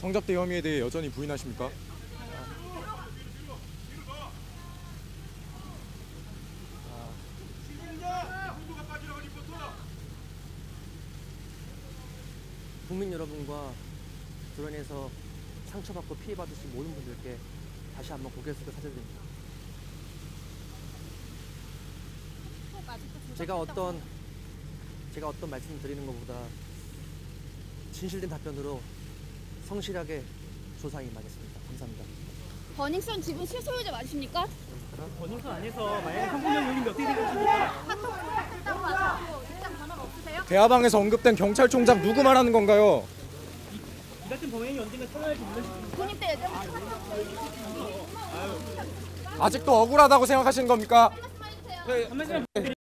성접대 혐의에 대해 여전히 부인하십니까? 국민 여러분과 드론에서 상처받고 피해받으신 모든 분들께 다시 한번 고개 숙여 사죄드립니다. 제가 어떤 말씀 드리는 것보다 진실된 답변으로 성실하게 조사에 임하겠습니다. 감사합니다. 버닝썬 지분 실소유자 맞으십니까? 버닝썬 안에서 만약에 성폭력 요인이 어떻게 생각하십니까? 카톡 조작했다고 하셨고 입장 변화가 없으세요? 대화방에서 언급된 경찰총장 누구 말하는 건가요? 이 같은 범행이 언젠가 처벌할 수 있는 군입 때 예전 아직도 억울하다고 생각하시는 겁니까? 말씀해주세요. 한 말씀